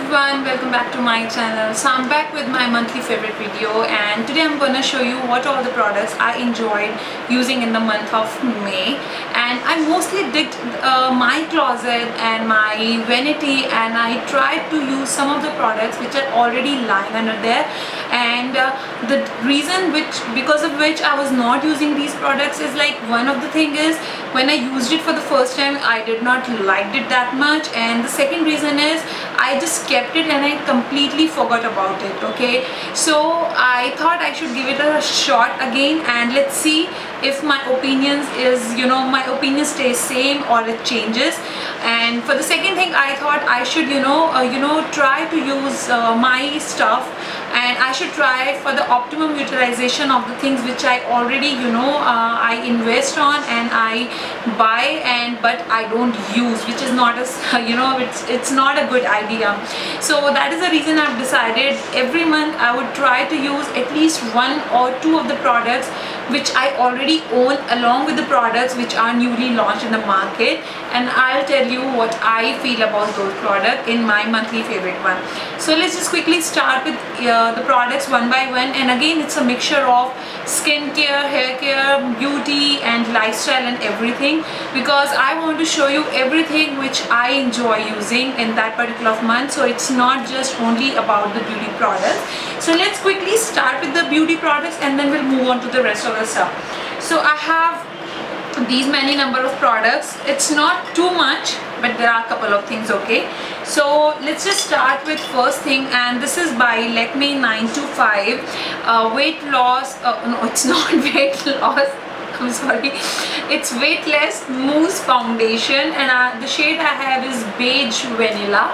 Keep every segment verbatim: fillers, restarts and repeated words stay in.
everyone, welcome back to my channel. So I'm back with my monthly favorite video, and today I'm gonna show you what all the products I enjoyed using in the month of May. And I mostly digged uh, my closet and my vanity, and I tried to use some of the products which are already lying under there. And uh, the reason which because of which I was not using these products is like, one of the thing is, when I used it for the first time I did not liked it that much, and the second reason is I just kept it and I completely forgot about it. Okay, so I thought I should give it a shot again, and let's see if my opinions is you know my opinion stays same or it changes. And for the second thing, I thought I should you know uh, you know try to use uh, my stuff, and I should try for the optimum utilization of the things which I already you know uh, I invest on and I buy, and but I don't use, which is not as you know it's it's not a good idea. So that is the reason I've decided every month I would try to use at least one or two of the products which I already own, along with the products which are newly launched in the market, and I'll tell you what I feel about those products in my monthly favorite one. So let's just quickly start with uh, the products one by one. And again, it's a mixture of skincare, hair care, beauty and lifestyle and everything, because I want to show you everything which I enjoy using in that particular month. So it's not just only about the beauty products. So let's quickly start with the beauty products, and then we'll move on to the rest of the stuff. So I have these many number of products. It's not too much, but there are a couple of things. Okay, so let's just start with first thing, and this is by Lakme nine two five uh, weight loss uh, no, it's not weight loss, I'm sorry, it's weightless mousse foundation, and uh, the shade I have is beige vanilla.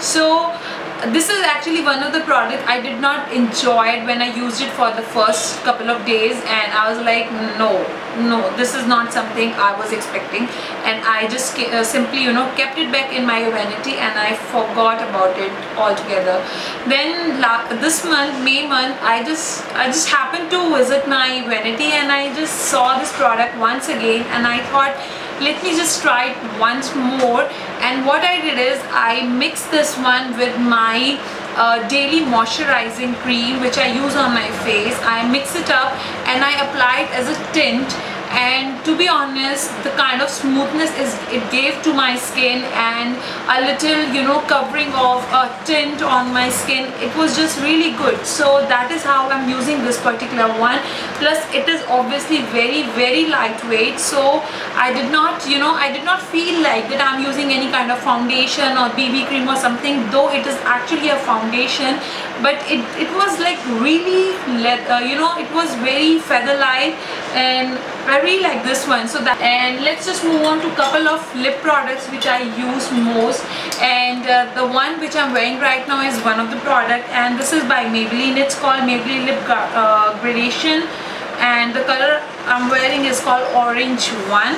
So this is actually one of the products I did not enjoy it when I used it for the first couple of days, and I was like, no no this is not something I was expecting, and I just uh, simply you know kept it back in my vanity and I forgot about it altogether. Then this month, May month, I just I just happened to visit my vanity, and I just saw this product once again, and I thought, let me just try it once more. And what I did is I mixed this one with my uh, daily moisturizing cream which I use on my face. I mix it up and I apply it as a tint, and to be honest, the kind of smoothness is it gave to my skin, and a little you know covering of a tint on my skin, it was just really good. So that is how I'm using this particular one. Plus it is obviously very very lightweight, so I did not you know I did not feel like that I'm using any kind of foundation or B B cream or something, though it is actually a foundation, but it, it was like really uh, you know it was very feather light, and I really like this one. So that, and let's just move on to a couple of lip products which I use most, and uh, the one which I'm wearing right now is one of the product, and this is by Maybelline. It's called Maybelline Lip uh, Gradation, and the color I'm wearing is called Orange one.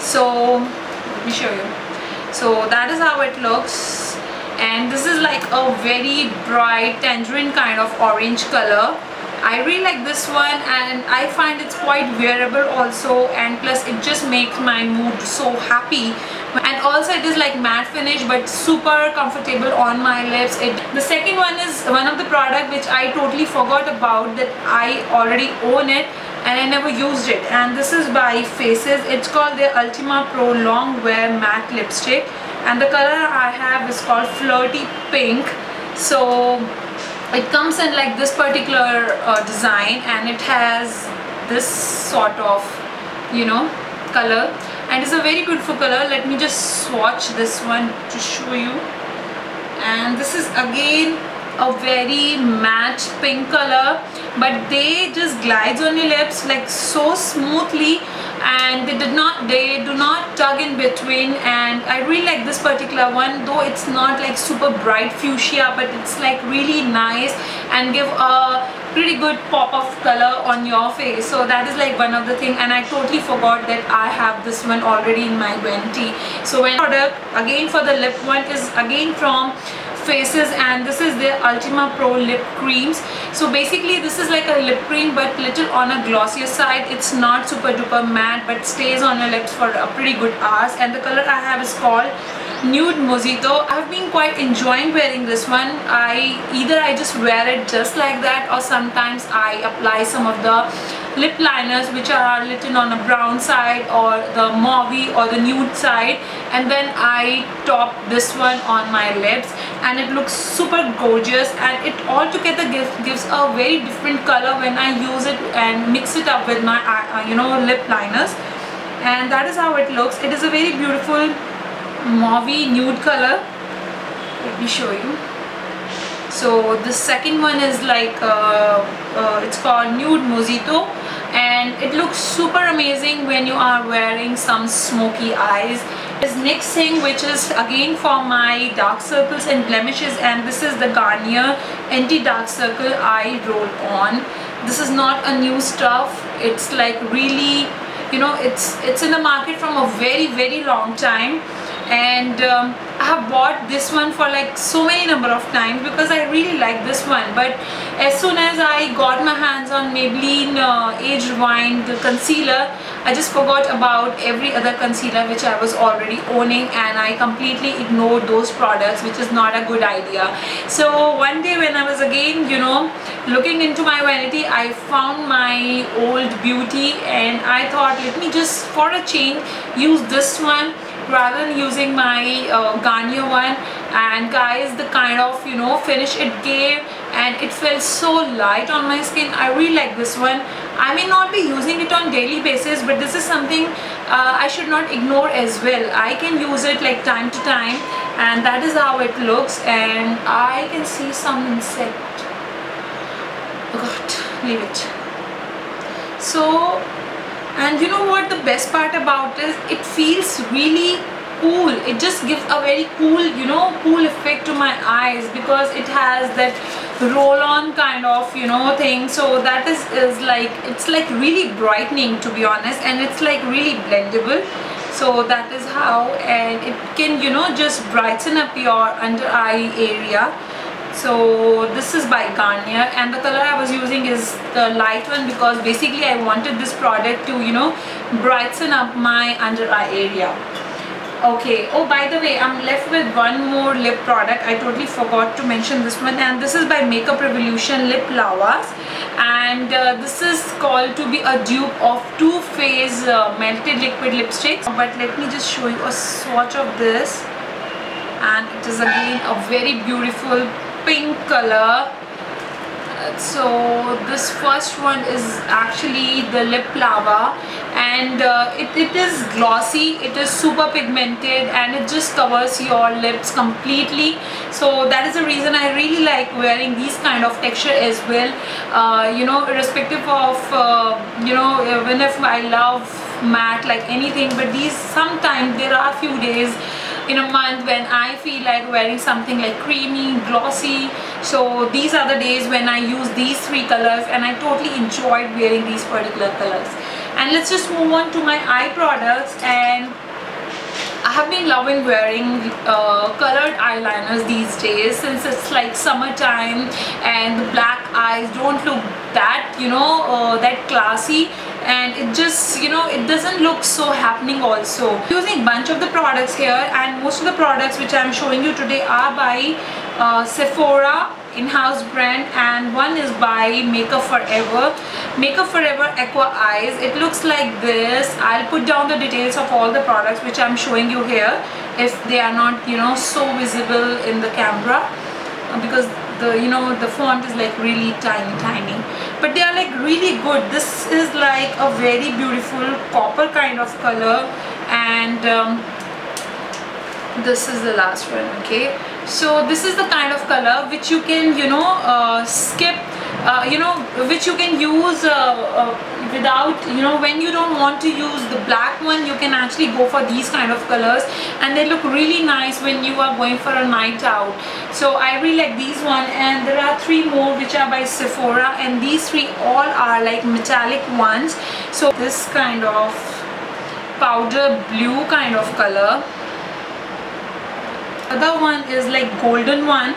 So let me show you. So that is how it looks, and this is like a very bright tangerine kind of orange color. I really like this one, and I find it's quite wearable also, and plus it just makes my mood so happy. And also it is like matte finish but super comfortable on my lips. It, the second one is one of the product which I totally forgot about, that I already own it and I never used it, and this is by Faces. It's called the Ultima Pro Long Wear Matte Lipstick, and the color I have is called Flirty Pink. So it comes in like this particular uh, design, and it has this sort of you know color, and it's a very beautiful color. Let me just swatch this one to show you. And this is again a very matte pink color, but they just glides on your lips like so smoothly, and they did not they do not tug in between. And I really like this particular one, though it's not like super bright fuchsia, but it's like really nice and give a pretty good pop of color on your face. So that is like one of the thing, and I totally forgot that I have this one already in my vanity. So when product again for the lip one is again from Faces, and this is their Ultima Pro Lip Creams. So basically this is like a lip cream but little on a glossier side. It's not super duper matte but stays on your lips for a pretty good hours, and the color I have is called Nude Mojito. I've been quite enjoying wearing this one. I either I just wear it just like that, or sometimes I apply some of the lip liners which are written on a brown side or the mauve or the nude side, and then I top this one on my lips, and it looks super gorgeous, and it altogether gives, gives a very different color when I use it and mix it up with my uh, you know lip liners. And that is how it looks. It is a very beautiful mauve nude color. Let me show you. So the second one is like uh, uh, it's called Nude Mojito, and it looks super amazing when you are wearing some smoky eyes. This next thing, which is again for my dark circles and blemishes, and this is the Garnier Anti Dark Circle Eye Roll On. This is not a new stuff. It's like really, you know, it's it's in the market from a very very long time, and um, I have bought this one for like so many number of times because I really like this one. But as soon as I got my hands on Maybelline uh, Age Rewind concealer, I just forgot about every other concealer which I was already owning, and I completely ignored those products, which is not a good idea. So one day when I was again, you know, looking into my vanity, I found my old beauty, and I thought, let me just for a change use this one rather than using my uh, Garnier one. And guys, the kind of, you know, finish it gave, and it felt so light on my skin. I really like this one. I may not be using it on daily basis, but this is something uh, I should not ignore as well. I can use it like time to time, and that is how it looks. And I can see some insect. Oh God, leave it. So, and you know what the best part about is, it feels really cool. It just gives a very cool, you know, cool effect to my eyes, because it has that roll on kind of, you know, thing. So that is, is like, it's like really brightening, to be honest, and it's like really blendable. So that is how, and it can, you know, just brighten up your under eye area. So this is by Garnier, and the color I was using is the light one, because basically I wanted this product to, you know, brighten up my under eye area. Okay, oh by the way, I'm left with one more lip product. I totally forgot to mention this one, and this is by Makeup Revolution Lip Lavas, and uh, this is called to be a dupe of Too Faced uh, Melted Liquid Lipsticks. But let me just show you a swatch of this, and it is again a very beautiful pink color. So this first one is actually the Lip Lava, and uh, it, it is glossy, it is super pigmented, and it just covers your lips completely. So that is the reason I really like wearing these kind of texture as well. Uh, you know, irrespective of uh, you know, even if I love matte like anything, but these sometimes there are a few days in a month when I feel like wearing something like creamy, glossy. So these are the days when I use these three colors, and I totally enjoyed wearing these particular colors. And let's just move on to my eye products. And I have been loving wearing uh, colored eyeliners these days, since it's like summertime and the black eyes don't look that, you know, uh, that classy, and it just, you know, it doesn't look so happening also. I'm using a bunch of the products here, and most of the products which I'm showing you today are by uh, Sephora in-house brand, and one is by Makeup Forever. Makeup Forever Aqua Eyes. It looks like this. I'll put down the details of all the products which I'm showing you here, if they are not, you know, so visible in the camera, because the, you know, the font is like really tiny tiny, but they are like really good. This is like a very beautiful copper kind of color, and um, this is the last one. Okay, so this is the kind of color which you can, you know, uh, skip, uh, you know, which you can use uh, uh, without, you know, when you don't want to use the black one, you can actually go for these kind of colors, and they look really nice when you are going for a night out. So I really like these one, and there are three more which are by Sephora, and these three all are like metallic ones. So this kind of powder blue kind of color. Other one is like golden one.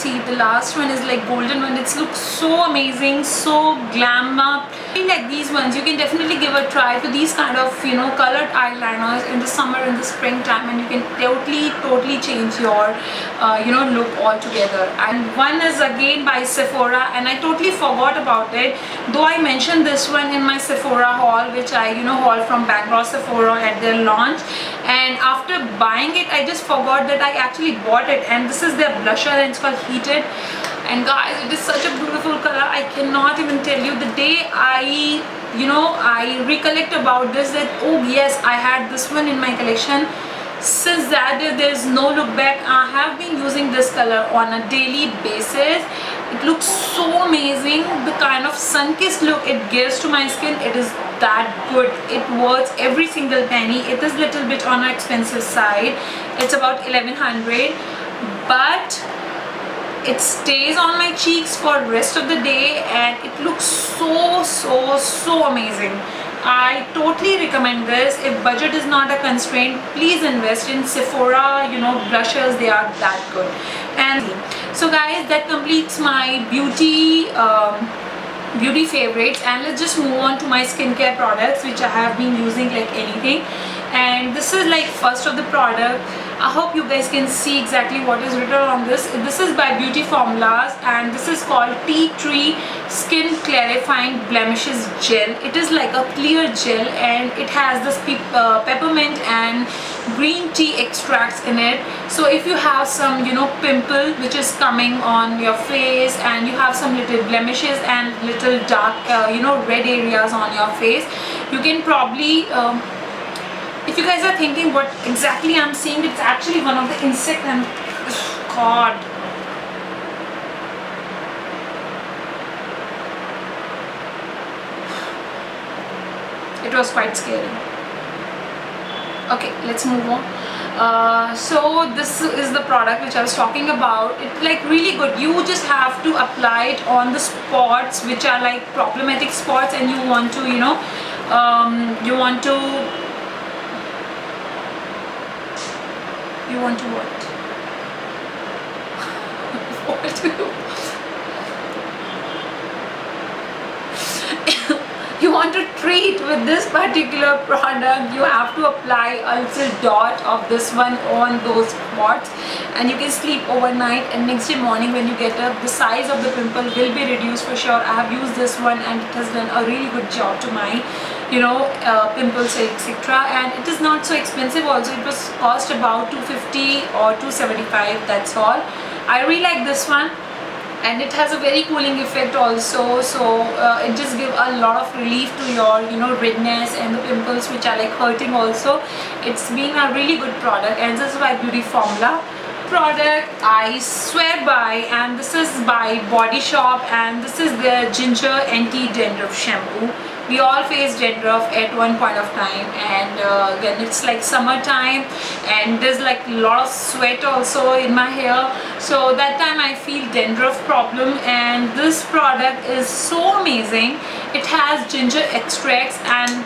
see the last one is like golden one. It looks so amazing, so glam up. I feel like these ones you can definitely give a try to these kind of, you know, colored eyeliners in the summer, in the springtime, and you can totally totally change your uh, you know, look altogether. And one is again by Sephora, and I totally forgot about it, though I mentioned this one in my Sephora haul, which I, you know, haul from Bangalore Sephora at their launch, and after buying it I just forgot that I actually bought it. And this is their blusher, and it's called Heated. And guys, it is such a beautiful color. I cannot even tell you. The day I, you know, I recollect about this, that oh yes, I had this one in my collection. Since that day, there's no look back. I have been using this color on a daily basis. It looks so amazing. The kind of sun-kissed look it gives to my skin, it is that good. It worth every single penny. It is little bit on the expensive side. It's about eleven hundred, but it stays on my cheeks for rest of the day, and it looks so so so amazing. I totally recommend this. If budget is not a constraint, please invest in Sephora, you know, blushers. They are that good. And so guys, that completes my beauty um, beauty favorites, and let's just move on to my skincare products, which I have been using like anything. And this is like first of the product. I hope you guys can see exactly what is written on this. This is by Beauty Formulas, and this is called Tea Tree Skin Clarifying Blemishes Gel. It is like a clear gel, and it has this pe uh, peppermint and green tea extracts in it. So if you have some, you know, pimple which is coming on your face, and you have some little blemishes and little dark, uh, you know, red areas on your face, you can probably um, if you guys are thinking what exactly I'm seeing, it's actually one of the insect, and God, it was quite scary. Okay, let's move on. Uh, so this is the product which I was talking about. It's like really good. You just have to apply it on the spots which are like problematic spots, and you want to, you know, um, you want to You want to what? What do you? You want to treat with this particular product. You have to apply a little dot of this one on those spots, and you can sleep overnight, and next day morning when you get up, the size of the pimple will be reduced for sure. I have used this one, and it has done a really good job to my, you know, uh, pimples, etc. And it is not so expensive also. It was cost about two fifty or two seventy-five, that's all. I really like this one, and it has a very cooling effect also. So uh, it just gives a lot of relief to your, you know, redness and the pimples which are like hurting also. It's been a really good product, and this is by Beauty Formula. Product I swear by, and this is by Body Shop, and this is the Ginger Anti-Dandruff Shampoo. We all face dandruff at one point of time, and uh, when it's like summertime and there's like a lot of sweat also in my hair, so that time I feel dandruff problem. And this product is so amazing. It has ginger extracts, and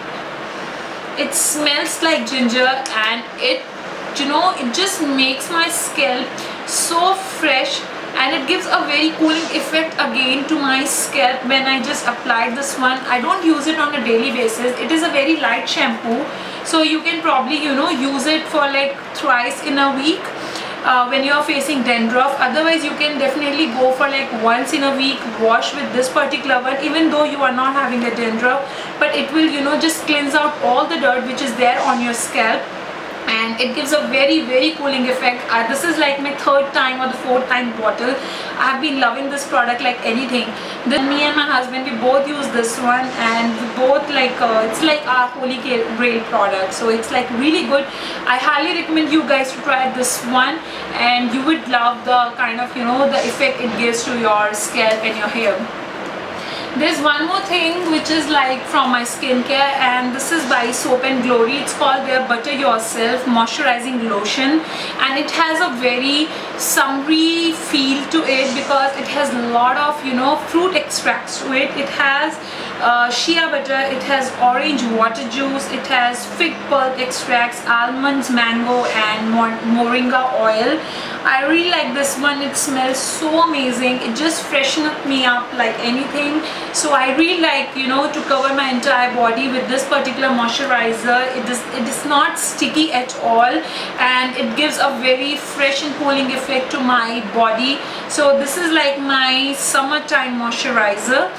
it smells like ginger, and it, you know, it just makes my scalp so fresh, and it gives a very cooling effect again to my scalp when I just applied this one. I don't use it on a daily basis. It is a very light shampoo, so you can probably, you know, use it for like thrice in a week uh, when you are facing dandruff. Otherwise you can definitely go for like once in a week wash with this particular one, even though you are not having a dandruff, but it will, you know, just cleanse out all the dirt which is there on your scalp, and it gives a very very cooling effect. Uh, this is like my third time or the fourth time bottle. I have been loving this product like anything. Then me and my husband, we both use this one, and we both like uh, it's like our holy grail product, so it's like really good. I highly recommend you guys to try this one, and you would love the kind of, you know, the effect it gives to your scalp and your hair. There's one more thing which is like from my skincare, and this is by Soap and Glory. It's called their Butter Yourself Moisturizing Lotion, and it has a very summery feel to it because it has a lot of, you know, fruit extracts to it. It has uh, shea butter, it has orange water juice, it has fig pulp extracts, almonds, mango and moringa oil. I really like this one. It smells so amazing. It just freshen up me up like anything. So I really like, you know, to cover my entire body with this particular moisturizer. It is it is not sticky at all, and it gives a very fresh and cooling effect to my body. So this is like my summertime moisturizer.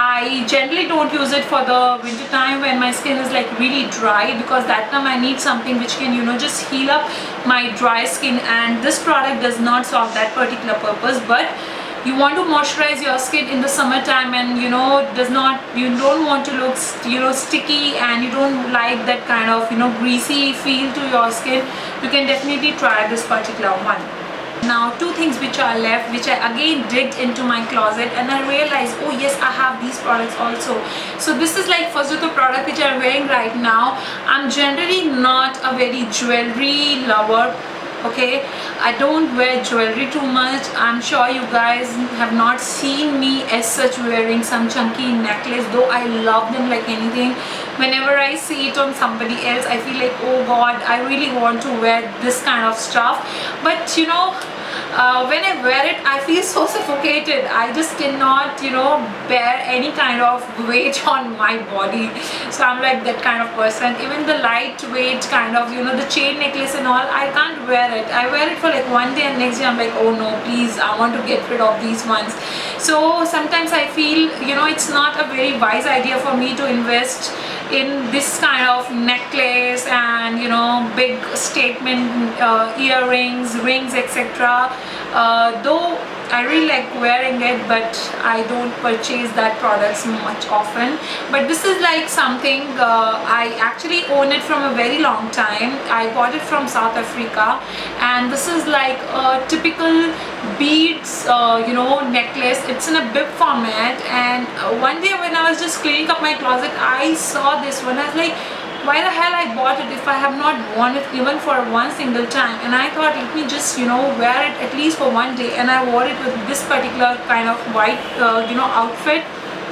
I generally don't use it for the winter time when my skin is like really dry, because that time I need something which can, you know, just heal up my dry skin, and this product does not solve that particular purpose. But you want to moisturize your skin in the summertime, and you know, does not you don't want to look, you know, sticky, and you don't like that kind of, you know, greasy feel to your skin, you can definitely try this particular one. Now two things which are left, which I again digged into my closet, and I realized, oh yes, I have these products also. So this is like first of the product which I'm wearing right now. I'm generally not a very jewelry lover, okay? I don't wear jewelry too much. I'm sure you guys have not seen me as such wearing some chunky necklace, though I love them like anything. Whenever I see it on somebody else, I feel like, oh god, I really want to wear this kind of stuff. But you know, uh, when I wear it, I feel so suffocated. I just cannot, you know, bear any kind of weight on my body. So I'm like that kind of person. Even the lightweight kind of, you know, the chain necklace and all, I can't wear it. I wear it for like one day, and next day I'm like, oh no, please, I want to get rid of these ones. So sometimes I feel, you know, it's not a very wise idea for me to invest in this kind of necklace and, you know, big statement uh, earrings, rings, etc. Uh, though I really like wearing it, but I don't purchase that products much often. But this is like something, uh, I actually own it from a very long time. I bought it from South Africa, and this is like a typical beads, uh, you know, necklace. It's in a bib format, and uh, one day when I was just cleaning up my closet, I saw this one. I was like, why the hell I bought it if I have not worn it even for one single time? And I thought, let me just, you know, wear it at least for one day. And I wore it with this particular kind of white, uh, you know, outfit,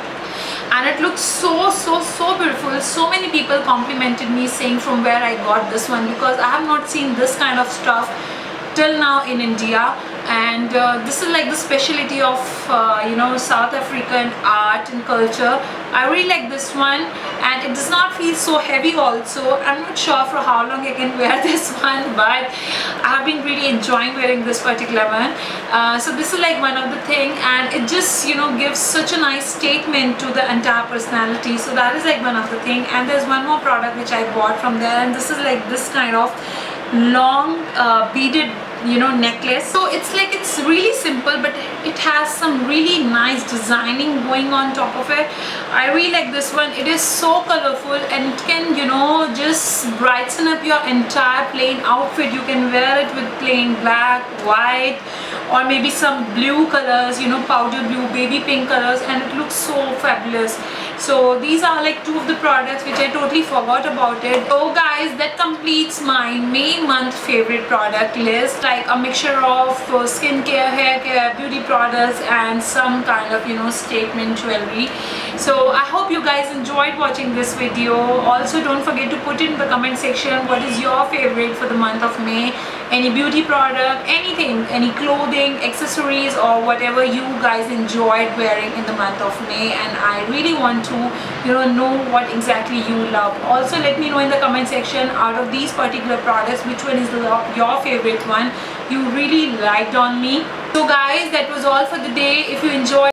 and it looks so so so beautiful. So many people complimented me saying from where I got this one, because I have not seen this kind of stuff till now in India. And uh, this is like the specialty of uh, you know, South African art and culture. I really like this one, and it does not feel so heavy also. I'm not sure for how long I can wear this one, but I have been really enjoying wearing this particular one. Uh, so this is like one of the thing, and it just, you know, gives such a nice statement to the entire personality. So that is like one of the thing. And there's one more product which I bought from there, and this is like this kind of long uh, beaded, you know, necklace. So it's like, it's really simple, but it has some really nice designing going on top of it. I really like this one. It is so colorful, and it can, you know, just brighten up your entire plain outfit. You can wear it with plain black, white, or maybe some blue colors, you know, powder blue, baby pink colors, and it looks so fabulous. So these are like two of the products which I totally forgot about it. So guys, that completes my May month favorite product list, like a mixture of uh, skincare, hair care, beauty products, and some kind of, you know, statement jewelry. So I hope you guys enjoyed watching this video. Also, don't forget to put in the comment section what is your favorite for the month of May. Any beauty product, anything, any clothing, accessories, or whatever you guys enjoyed wearing in the month of May. And I really want to, you know, know what exactly you love. Also, let me know in the comment section, out of these particular products, which one is the, your favorite one you really liked on me. So guys, that was all for the day. If you enjoyed